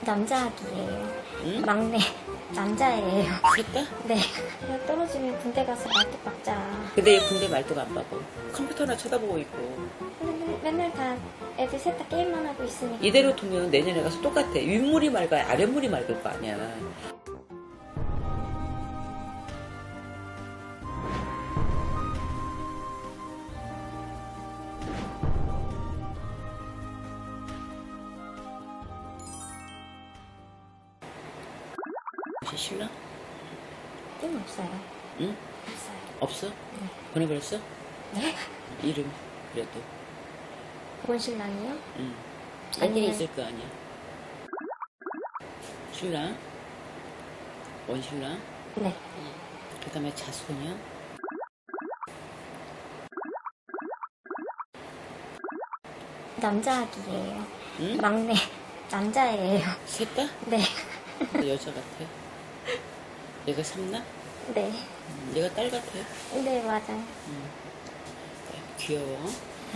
남자아기예요. 응? 막내 남자예요. 셋 다? 네. 떨어지면 군대 가서 말뚝 박자. 근데 얘 군대 말뚝 안 박고 컴퓨터나 쳐다보고 있고. 근데 맨날 다 애들 셋 다 게임만 하고 있으니까. 이대로 두면 내년에 가서 똑같아. 윗물이 맑아야 아랫물이 맑을 거 아니야. 신랑? 띵 없어요. 응? 없어요. 없어? 네. 보내버렸어? 네? 이름 그래도. 본 신랑이요? 응. 애들이 아니면- 있을 거 아니야. 신랑? 원신랑? 네. 그 다음에 자손이요? 남자아기예요. 응? 막내 남자예요. 셋 다? 네. 여자 같아. 얘가 삼남? 네. 얘가 딸 같아. 네, 맞아요. 귀여워.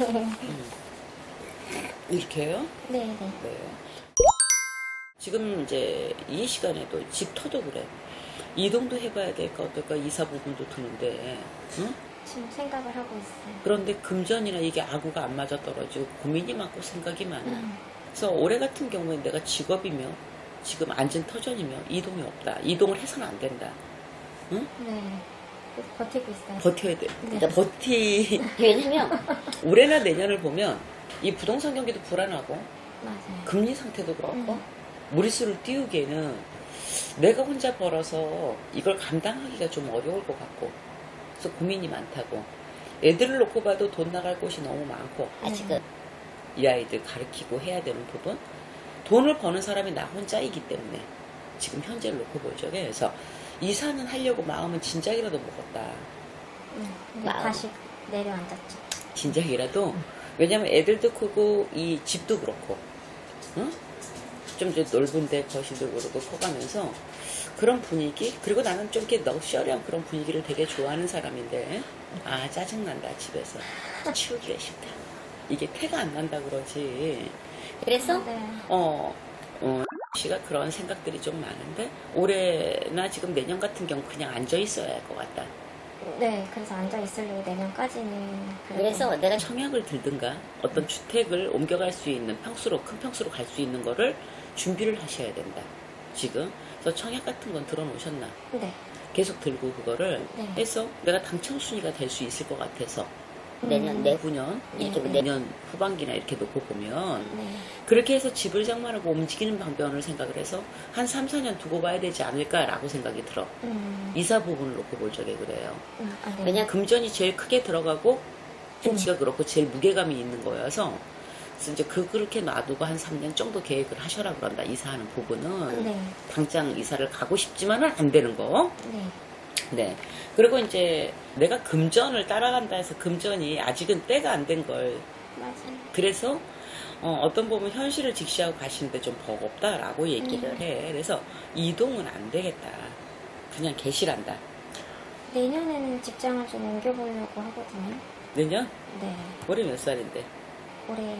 이렇게 해요? 네, 네. 네. 지금 이제 이 시간에도 집터도 그래. 이동도 해봐야 될까 어떨까 이사 부분도 드는데, 응? 지금 생각을 하고 있어요. 그런데 금전이나 이게 아구가 안 맞아 떨어지고 고민이 많고 생각이 많아. 그래서 올해 같은 경우에 내가 직업이며 지금 앉은 터전이며 이동이 없다. 이동을 해서는 안 된다. 응? 네. 그래서 버티고 있어요. 버텨야 돼. 네. 그러니까 왜냐면 올해나 내년을 보면 이 부동산 경기도 불안하고 맞아요. 금리 상태도 그렇고 무리수를 띄우기에는 내가 혼자 벌어서 이걸 감당하기가 좀 어려울 것 같고 그래서 고민이 많다고. 애들을 놓고 봐도 돈 나갈 곳이 너무 많고 아직은 이 아이들 가르치고 해야 되는 부분 돈을 버는 사람이 나 혼자이기 때문에 지금 현재를 놓고 보죠. 그래서 이사는 하려고 마음은 진작이라도 먹었다. 근데 마음. 다시 내려앉았죠. 진작이라도 왜냐면 애들도 크고 이 집도 그렇고 응? 좀 이제 넓은데 거실도 그렇고 커가면서 그런 분위기 그리고 나는 좀 이렇게 럭셔리한 그런 분위기를 되게 좋아하는 사람인데 아 짜증난다 집에서 치우기가 싫다 이게 태가 안 난다 그러지. 그래서 네. 씨가 그런 생각들이 좀 많은데 올해나 지금 내년 같은 경우 그냥 앉아 있어야 할 것 같다. 네, 그래서 앉아있으려고 내년까지는. 그래서 내가 청약을 들든가 어떤 주택을 옮겨갈 수 있는 평수로 큰 평수로 갈 수 있는 거를 준비를 하셔야 된다. 지금 그래서 청약 같은 건 들어놓으셨나? 네. 계속 들고 그거를 네. 해서 내가 당첨 순위가 될 수 있을 것 같아서 내년 내 9년 이렇게 네. 내년 후반기나 이렇게 놓고 보면 네. 그렇게 해서 집을 장만하고 움직이는 방법을 생각을 해서 한 3, 4년 두고 봐야 되지 않을까라고 생각이 들어. 이사 부분을 놓고 볼 적에 그래요. 아, 네. 왜냐 금전이 제일 크게 들어가고 토지가 그렇고 제일 무게감이 있는 거여서 그래서 이제 그렇게 놔두고 한 3년 정도 계획을 하셔라 그런다. 이사하는 부분은 네. 당장 이사를 가고 싶지만은 안 되는 거. 네. 네. 그리고 이제 내가 금전을 따라간다 해서 금전이 아직은 때가 안 된 걸. 맞아요. 그래서 어떤 부분 현실을 직시하고 가시는데 좀 버겁다라고 얘기를 해. 그래서 이동은 안 되겠다. 그냥 계시란다. 내년에는 직장을 좀 옮겨보려고 하거든요. 내년? 네. 올해 몇 살인데? 올해.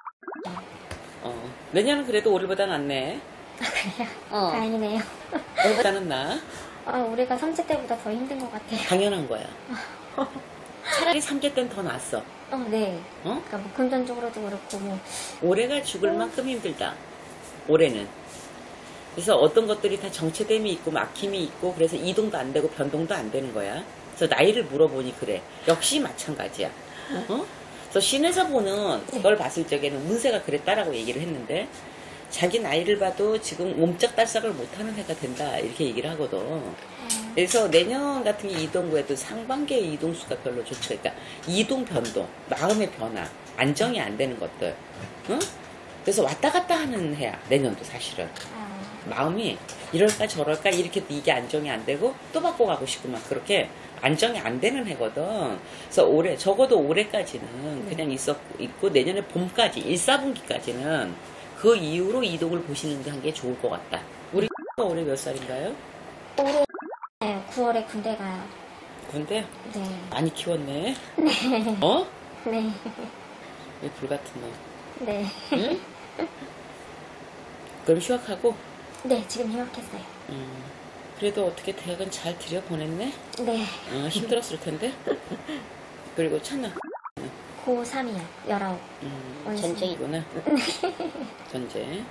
내년은 그래도 올해보다 낫네. 어 다행이네요. 올해보다는 나. 올해가 3세 때보다 더 힘든 것 같아요. 당연한 거야. 차라리 3제 때는 더 낫어. 네. 어? 그러니까 뭐 금전적으로도 그렇고 뭐. 올해가 죽을 만큼 힘들다. 올해는. 그래서 어떤 것들이 다 정체됨이 있고 막힘이 있고 그래서 이동도 안 되고 변동도 안 되는 거야. 그래서 나이를 물어보니 그래. 역시 마찬가지야. 그래서 신에서 보는 걸 봤을 적에는 운세가 그랬다라고 얘기를 했는데 자기 나이를 봐도 지금 옴짝달싹을 못하는 해가 된다 이렇게 얘기를 하거든. 그래서 내년 같은 게 이동구에도 상반기의 이동수가 별로 좋죠. 그러니까 이동 변동, 마음의 변화, 안정이 안 되는 것들. 응? 그래서 왔다 갔다 하는 해야 내년도 사실은. 마음이 이럴까 저럴까 이렇게 이게 안정이 안 되고 또 바꿔가고 싶고 막 그렇게 안정이 안 되는 해거든. 그래서 올해 적어도 올해까지는 그냥 있고 내년에 봄까지 1, 4분기까지는 그 이후로 이동을 보시는 게 한 게 좋을 것 같다. 우리 올해 몇 살인가요? 올해 9월에 군대 가요. 군대? 네. 많이 키웠네. 어? 네. 왜 불같은 놈. 네. 응? 그럼 휴학하고? 네, 지금 휴학했어요. 그래도 어떻게 대학은 잘 들여보냈네? 네, 힘들었을 텐데? 그리고 찬나? 고3이요. 19. 원숭이. 전쟁이구나. 전제.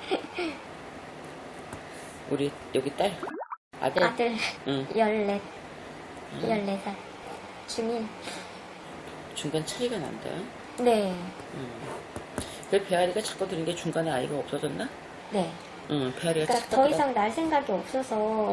우리 여기 딸? 아들? 아들 응. 14살. 중1. 중간 차이가 난다. 네, 그 배아리가 자꾸 드는 게 중간에 아이가 없어졌나? 네. 응, 배아리가 그러니까 자꾸 더 들어. 이상 날 생각이 없어서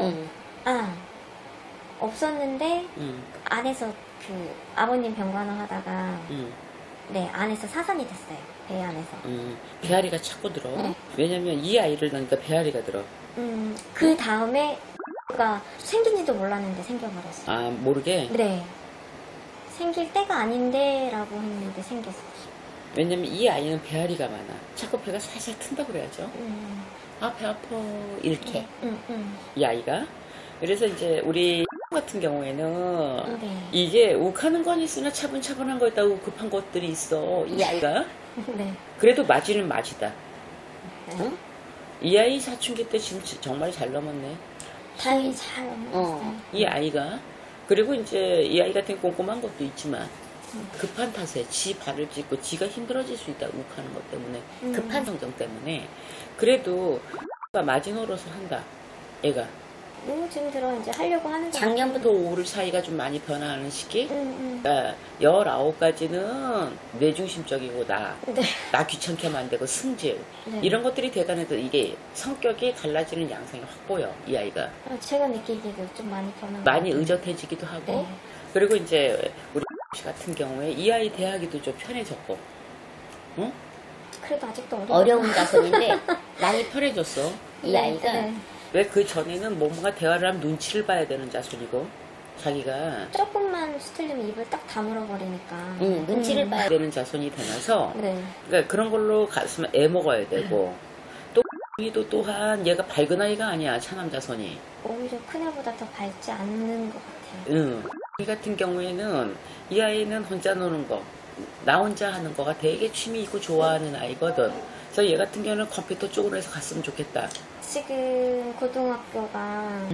없었는데 응, 안에서 그 아버님 병간호 하다가 응, 네, 안에서 사산이 됐어요. 배 안에서. 배아리가 자꾸 들어. 네. 왜냐면 이 아이를 낳으니까 배아리가 들어. 그 다음에 가 생긴지도 몰랐는데 생겨버렸어요. 아, 모르게? 네. 생길 때가 아닌데 라고 했는데 생겼어요. 왜냐면 이 아이는 배아리가 많아. 자꾸 배가 살살 튼다고 그래야죠. 아, 배 아파. 이렇게. 이 아이가. 그래서 이제 우리 같은 경우에는 네. 이게 욱하는 건 있으나 차분차분한 거 있다고 급한 것들이 있어. 이 아이가. 네. 그래도 맞이는 맞이다. 응? 이 아이 사춘기 때 지금 정말 잘 넘었네. 다행히 잘 넘어갔어요. 이 아이가. 그리고 이제 이 아이 같은 꼼꼼한 것도 있지만 급한 탓에 지 발을 찢고 지가 힘들어질 수 있다. 욱하는 것 때문에. 급한 성정 때문에. 그래도 마지노릇을 한다. 애가. 지금 들어 이제 하려고 하는 거 작년부터 올 사이가 좀 많이 변화하는 시기. 응. 그러니까 19까지는 뇌중심적이고 나 네. 귀찮게 만들고 승질 네. 이런 것들이 대단해서 이게 성격이 달라지는 양상이 확 보여. 이 아이가 제가 느끼기에도 좀 많이 변한 많이 것 같아요. 의젓해지기도 하고 네. 그리고 이제 우리 같은 경우에 이 아이 대하기도 좀 편해졌고 응? 그래도 아직도 어려운 자손인데 많이 편해졌어. 이 아이가 네. 왜 그 전에는 뭔가 대화를 하면 눈치를 봐야 되는 자손이고 자기가 조금만 수틀리면 입을 딱 다물어 버리니까 눈치를 봐야 되는 자손이 되면서 네. 그러니까 그런 걸로 가슴을 애먹어야 되고 또 이도 또한 얘가 밝은 아이가 아니야. 차남 자손이. 오히려 큰애보다 더 밝지 않는 것 같아요. 응. 이 같은 경우에는 이 아이는 혼자 노는 거, 나 혼자 하는 거가 되게 취미 있고 좋아하는 아이거든. 그래서 얘 같은 경우는 컴퓨터 쪽으로 해서 갔으면 좋겠다. 지금 고등학교가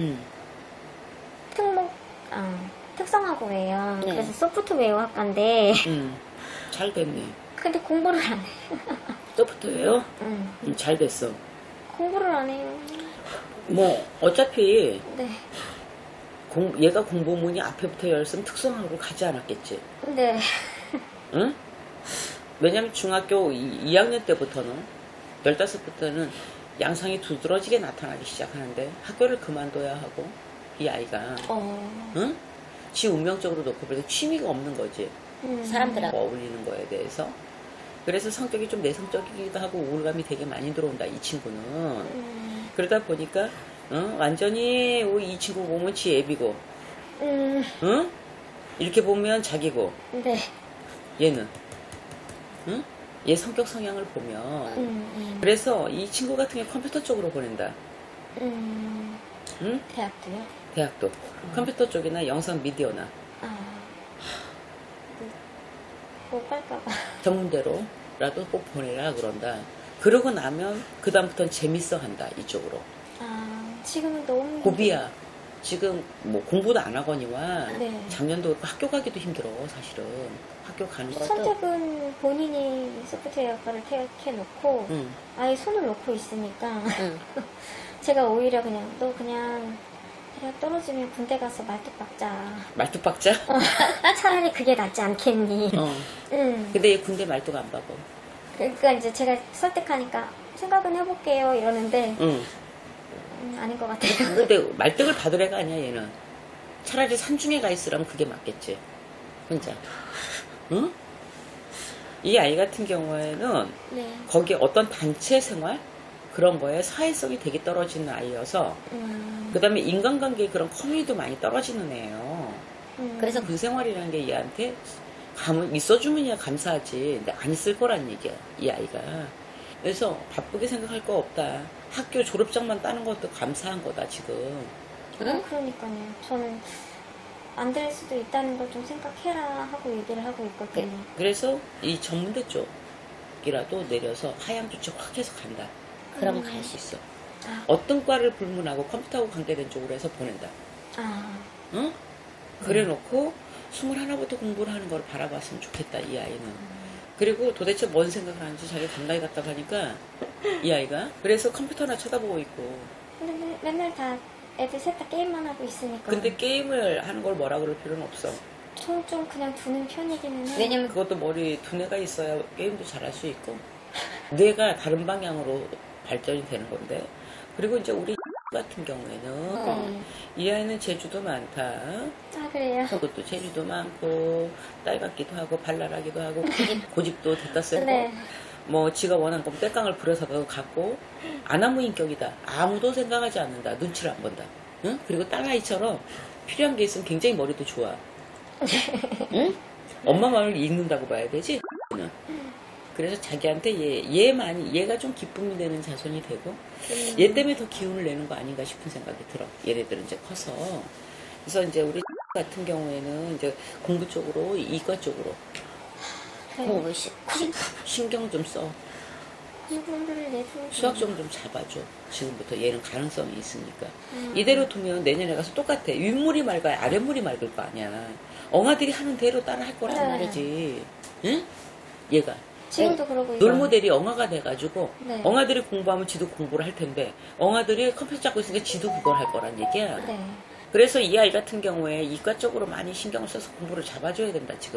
특성화고예요. 네. 그래서 소프트웨어 학과인데 잘 됐네. 근데 공부를 안 해요. 소프트웨어? 잘 됐어. 공부를 안 해요. 뭐 어차피 네. 얘가 공부문이 앞에부터 열었으면 특성화로 가지 않았겠지. 네. 응? 왜냐면 중학교 2학년 때부터는 15부터는 양상이 두드러지게 나타나기 시작하는데 학교를 그만둬야 하고 이 아이가 응? 지 운명적으로 놓고 그래서 취미가 없는 거지. 사람들하고 어울리는 거에 대해서. 그래서 성격이 좀 내성적이기도 하고 우울감이 되게 많이 들어온다 이 친구는. 그러다 보니까 완전히 이 친구 보면 지 애비고 응? 이렇게 보면 자기고 네. 얘는 응? 얘 성격 성향을 보면 그래서 이 친구 같은 경우 컴퓨터 쪽으로 보낸다. 응? 대학도요? 대학도 컴퓨터 쪽이나 영상 미디어나 못 갈까봐. 전문대로라도 꼭 보내라 그런다. 그러고 나면 그 다음부터는 재밌어 한다 이쪽으로. 지금은 너무 고비야. 지금 뭐 공부도 안 하거니와 네. 작년도 그렇고 학교 가기도 힘들어 사실은. 학교 가는 것도 선택은 본인이 소프트웨어 학과를 택해놓고 아예 손을 놓고 있으니까 제가 오히려 그냥 너 그냥 대학 떨어지면 군대 가서 말뚝 박자. 말뚝 박자? 차라리 그게 낫지 않겠니? 근데 얘 군대 말뚝 안 박어. 그러니까 이제 제가 설득하니까 생각은 해볼게요 이러는데 아닌 것 같아요. 근데 말뚝을 받을 애가 아니야 얘는. 차라리 산중에 가 있으라면 그게 맞겠지. 혼자. 응? 이 아이 같은 경우에는 네. 거기 어떤 단체 생활 그런 거에 사회성이 되게 떨어지는 아이여서 그 다음에 인간관계 그런 커뮤니티도 많이 떨어지는 애예요. 그래서 그 생활이라는 게 얘한테 있어주면야 감사하지. 근데 안 있을 거란 얘기야 이 아이가. 그래서 바쁘게 생각할 거 없다. 학교 졸업장만 따는 것도 감사한 거다 지금. 그러니까요. 저는 안 될 수도 있다는 걸 좀 생각해라 하고 얘기를 하고 있거든요. 그래서 이 전문대 쪽이라도 내려서 하향 조치 확 해서 간다. 그러면 갈 수 있어. 어떤 과를 불문하고 컴퓨터하고 관계된 쪽으로 해서 보낸다. 응? 그래 놓고 21부터 공부를 하는 걸 바라봤으면 좋겠다, 이 아이는. 그리고 도대체 뭔 생각을 하는지 자기 감각이 답답하니까, 이 아이가. 그래서 컴퓨터나 쳐다보고 있고. 근데 맨날 다 애들 셋 다 게임만 하고 있으니까. 근데 게임을 하는 걸 뭐라 그럴 필요는 없어. 저는 좀 그냥 두는 편이기는 해요. 왜냐면 그것도 머리 두뇌가 있어야 게임도 잘할 수 있고. 뇌가 다른 방향으로 발전이 되는 건데. 그리고 이제 우리 같은 경우에는 네. 이 아이는 재주도 많다. 아, 그래요? 그것도 재주도 많고 딸 같기도 하고 발랄하기도 하고 고집도 됐다 쓰고 네. 뭐 지가 원하는 건 떼깡을 부려서도 갖고 아나무인격이다. 아무도 생각하지 않는다. 눈치를 안 본다. 응? 그리고 딸아이처럼 필요한 게 있으면 굉장히 머리도 좋아. 응? 엄마 마음을 읽는다고 봐야 되지? 그래서 자기한테 얘가 좀 기쁨이 되는 자손이 되고 얘 때문에 더 기운을 내는 거 아닌가 싶은 생각이 들어. 얘네들은 이제 커서. 그래서 이제 우리 같은 경우에는 이제 공부 쪽으로, 이과 쪽으로 공부 신경 좀 써. 공부를 내도 수학 좀 잡아줘. 지금부터 얘는 가능성이 있으니까. 이대로 두면 내년에 가서 똑같아. 윗물이 맑아야 아랫물이 맑을 거 아니야. 엉아들이 하는 대로 따라 할 거란 네. 말이지. 응? 얘가. 지금도 그러고 있어요. 롤모델이 엉아가 돼가지고 네. 엉아들이 공부하면 지도 공부를 할 텐데 엉아들이 컴퓨터 잡고 있으니까 지도 그걸 할 거란 얘기야. 네. 그래서 이 아이 같은 경우에 이과 쪽으로 많이 신경을 써서 공부를 잡아줘야 된다 지금.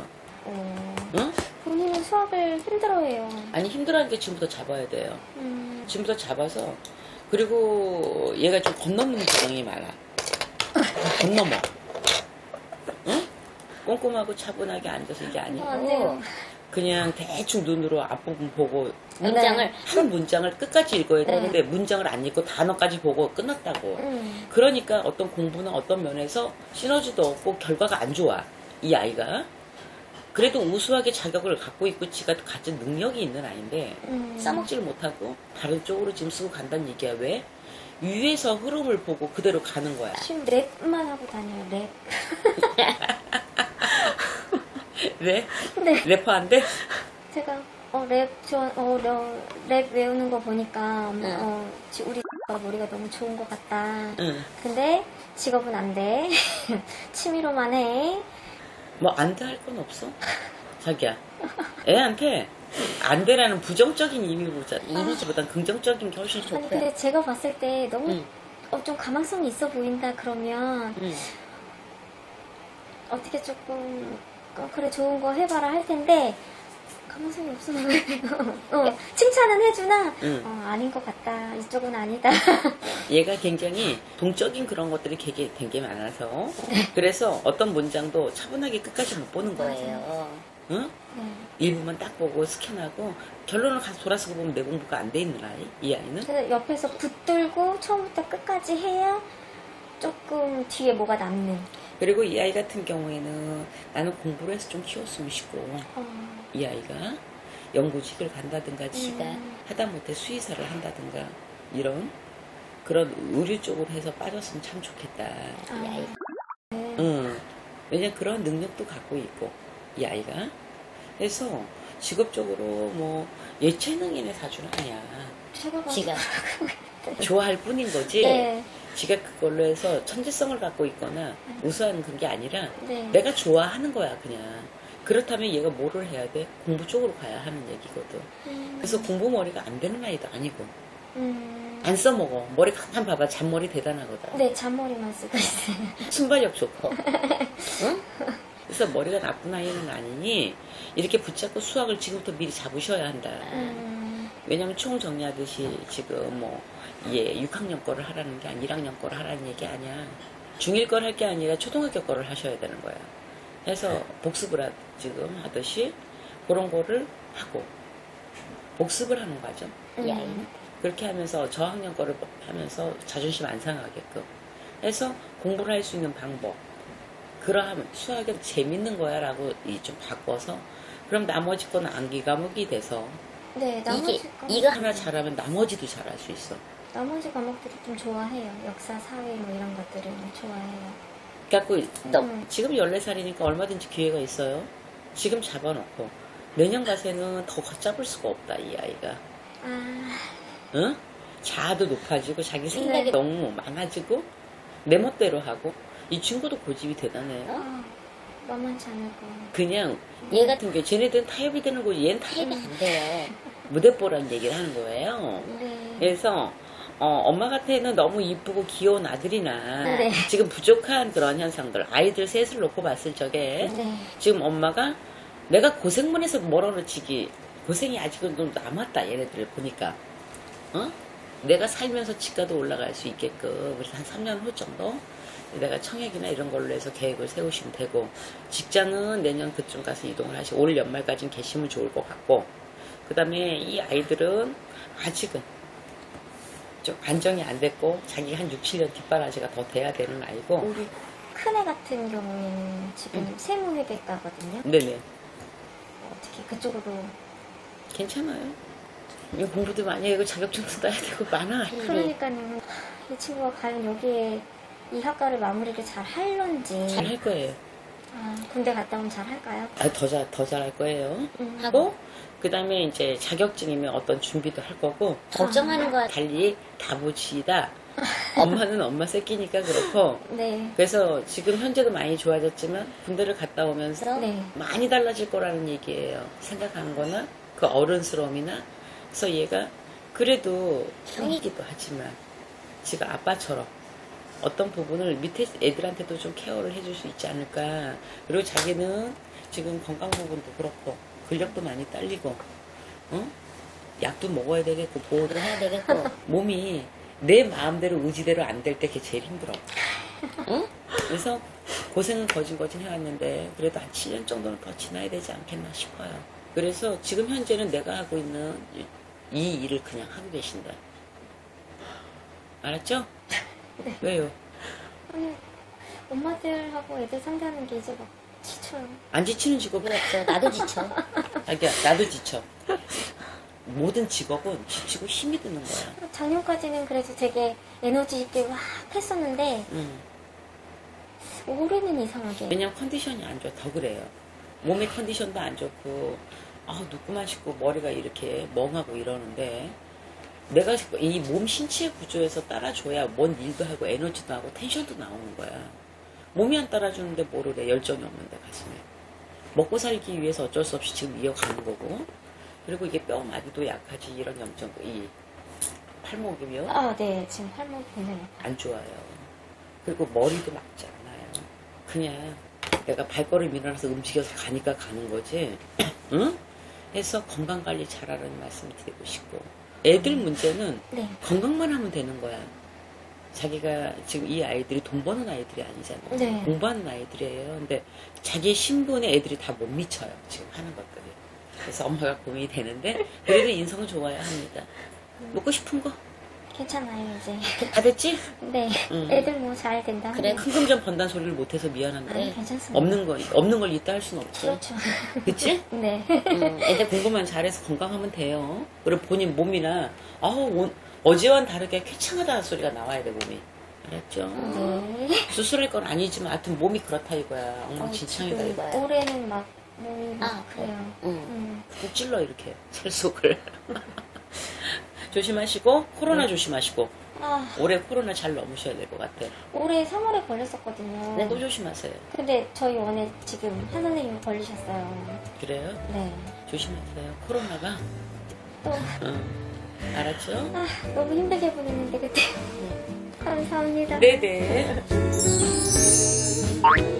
응? 본인은 수학을 힘들어해요. 아니 힘들어하니까 지금부터 잡아야 돼요. 지금부터 잡아서 그리고 얘가 좀 건너는 과정이 많아. 건너머. 응? 꼼꼼하고 차분하게 앉아서 이게 아니고 안 돼요. 그냥 대충 눈으로 앞부분 보고 문장을 한 문장을 끝까지 읽어야 되는데 문장을 안 읽고 단어까지 보고 끝났다고. 그러니까 어떤 공부는 어떤 면에서 시너지도 없고 결과가 안 좋아. 이 아이가. 그래도 우수하게 자격을 갖고 있고 지가 가진 능력이 있는 아이인데 써먹지를 못하고 다른 쪽으로 지금 쓰고 간다는 얘기야. 왜? 위에서 흐름을 보고 그대로 가는 거야. 지금 랩만 하고 다녀요. 랩. 왜? 네. 래퍼한데? 제가 랩 외우는 거 보니까 우리 가 머리가 너무 좋은 것 같다. 응. 근데 직업은 안 돼. 취미로만 해. 뭐 안 돼 할 건 없어. 자기야. 애한테 안 돼라는 부정적인 이미지보단 긍정적인 게 훨씬 아니 좋고. 근데 제가 봤을 때 너무 좀 가망성이 있어 보인다 그러면 어떻게 조금 그래 좋은 거 해봐라 할 텐데 가망성이 없어 보여요. 칭찬은 해주나 아닌 것 같다. 이쪽은 아니다. 얘가 굉장히 동적인 그런 것들이 된 게 많아서 그래서 어떤 문장도 차분하게 끝까지 못 보는 거예요. 응? 네. 일부만 딱 보고 스캔하고 결론을 가서 돌아서고 보면 내 공부가 안 돼 있는 아이. 이 아이는. 그래서 옆에서 붙들고 처음부터 끝까지 해야 조금 뒤에 뭐가 남는. 그리고 이 아이 같은 경우에는 나는 공부를 해서 좀 키웠으면 싶고 이 아이가 연구직을 간다든가 지가 하다못해 수의사를 한다든가 이런 그런 의료 쪽으로 해서 빠졌으면 참 좋겠다. 이 아이. 왜냐면 그런 능력도 갖고 있고 이 아이가. 그래서 직업적으로 뭐 예체능인의 사주는 아니야. 지가 좋아할 뿐인 거지. 네. 지가 그걸로 해서 천재성을 갖고 있거나 우수한 그런 게 아니라 네. 내가 좋아하는 거야 그냥. 그렇다면 얘가 뭐를 해야 돼? 공부 쪽으로 가야 하는 얘기거든. 그래서 공부 머리가 안 되는 아이도 아니고 안 써먹어. 머리 가만 봐봐. 잔머리 대단하거든. 네, 잔머리만 쓰고 있어요. 순발력 좋고. 응? 그래서 머리가 나쁜 아이는 아니니 이렇게 붙잡고 수학을 지금부터 미리 잡으셔야 한다. 왜냐면 총 정리하듯이 지금 뭐 얘 6학년 거를 하라는 게 아니라 1학년 거를 하라는 얘기 아니야. 중1 거를 할 게 아니라 초등학교 거를 하셔야 되는 거야. 그래서 복습을 지금 하듯이 그런 거를 하고 복습을 하는 거죠. 이 아이는 그렇게 하면서 저학년 거를 하면서 자존심 안 상하게끔 해서 공부를 할 수 있는 방법. 그러하면 수학은 재밌는 거야 라고 좀 바꿔서 그럼 나머지 거는 암기 과목이 돼서 네, 나머지 이거 하나 잘하면 나머지도 잘할 수 있어. 나머지 과목들이 좀 좋아해요. 역사, 사회 뭐 이런 것들을 좋아해요. 그래갖고 지금 14살이니까 얼마든지 기회가 있어요. 지금 잡아놓고 내년 가세는 더 걷잡을 수가 없다 이 아이가. 응? 자아도 높아지고 자기 생각이 네. 너무 많아지고 내 멋대로 하고 이 친구도 고집이 대단해요. 만만치 않을 거. 그냥 얘 같은 게 쟤네들은 타협이 되는 거지 얘는 타입이 안 돼요. 무대뽀라는 얘기를 하는 거예요. 네. 그래서 엄마 같아는 너무 이쁘고 귀여운 아들이나 네. 지금 부족한 그런 현상들 아이들 셋을 놓고 봤을 적에 네. 지금 엄마가 내가 고생만 해서 뭐라 그러지 고생이 아직은 좀 남았다 얘네들을 보니까 내가 살면서 집가도 올라갈 수 있게끔 그래서 한 3년 후 정도 내가 청약이나 이런 걸로 해서 계획을 세우시면 되고 직장은 내년 그쯤 가서 이동을 하시고 올 연말까지는 계시면 좋을 것 같고 그 다음에 이 아이들은 아직은 좀 안정이 안 됐고 자기 한 6, 7년 뒷바라지가 더 돼야 되는 아이고 우리 큰애 같은 경우에는 지금 세무회계과거든요. 네네 어떻게 그쪽으로 괜찮아요. 이 공부도 많이 하고 자격증도 따야 되고 많아. 그러니까요. 이 친구가 과연 여기에 이 학과를 마무리를 잘 할런지. 잘 할 거예요. 군대 갔다 오면 잘 할까요? 더 잘할 거예요. 하고 하고 그 다음에 이제 자격증이면 어떤 준비도 할 거고 걱정하는 거야. 달리 다보시다. 엄마는 엄마 새끼니까 그렇고 네. 그래서 지금 현재도 많이 좋아졌지만 군대를 갔다 오면서 네. 많이 달라질 거라는 얘기예요. 생각하는 거나 그 어른스러움이나 그래서 얘가 그래도 형이기도 하지만 지가 아빠처럼 어떤 부분을 밑에 애들한테도 좀 케어를 해줄 수 있지 않을까. 그리고 자기는 지금 건강 부분도 그렇고 근력도 많이 딸리고 약도 먹어야 되겠고 보호도 해야 되겠고 몸이 내 마음대로 의지대로 안 될 때 그게 제일 힘들어. 그래서 고생은 거진 해왔는데 그래도 한 7년 정도는 더 지나야 되지 않겠나 싶어요. 그래서 지금 현재는 내가 하고 있는 이 일을 그냥 하고 계신다. 알았죠? 네. 왜요? 아니, 엄마들하고 애들 상대하는 게 이제 막 지쳐요. 안 지치는 직업이 그렇죠. 나도 지쳐. 자기야 나도 지쳐. 모든 직업은 지치고 힘이 드는 거야. 작년까지는 그래도 되게 에너지 있게 막 했었는데 올해는 이상하게. 왜냐면 컨디션이 안 좋아. 더 그래요. 몸의 컨디션도 안 좋고 눕고만 싶고 머리가 이렇게 멍하고 이러는데 내가 이 몸 신체 구조에서 따라줘야 뭔 일도 하고 에너지도 하고 텐션도 나오는 거야. 몸이 안 따라주는데 뭐를 해. 열정이 없는데 가슴에. 먹고 살기 위해서 어쩔 수 없이 지금 이어가는 거고 그리고 이게 뼈 마디도 약하지 이런 염증 이 팔목이며 네. 지금 팔목 굉장히 안 좋아요. 그리고 머리도 막지 않아요. 그냥 내가 발걸음 일어나서 움직여서 가니까 가는 거지. 응? 해서 건강관리 잘하라는 말씀 드리고 싶고 애들 문제는 네. 건강만 하면 되는 거야. 자기가 지금 이 아이들이 돈 버는 아이들이 아니잖아요. 네. 공부하는 아이들이에요. 근데 자기 신분에 애들이 다 못 미쳐요. 지금 하는 것들이. 그래서 엄마가 고민이 되는데 그래도 인성은 좋아야 합니다. 먹고 싶은 거? 괜찮아요 이제. 다 됐지? 네. 애들 뭐 잘 된다. 그래. 큰 금 좀 번다는 소리를 못해서 미안한데 아니, 괜찮습니다. 없는 걸 있다 할 수는 없죠. 그렇죠. 그치? 네. 애들 공부만 잘해서 건강하면 돼요. 그리고 본인 몸이나 어제와는 다르게 쾌청하다는 소리가 나와야 돼 몸이. 알았죠? 네. 수술할 건 아니지만 하여튼 몸이 그렇다 이거야. 엉망진창이다 이거. 지금 올해는 막 몸이 막 그래. 그래요. 꾹 찔러 이렇게 살 속을. 조심하시고 코로나 조심하시고 올해 코로나 잘 넘으셔야 될 것 같아. 올해 3월에 걸렸었거든요. 네, 또 조심하세요. 근데 저희 원에 지금 한 선생님이 걸리셨어요. 그래요? 네. 조심하세요. 코로나가. 또 알았죠? 너무 힘들게 보냈는데 그때. 감사합니다. 네네.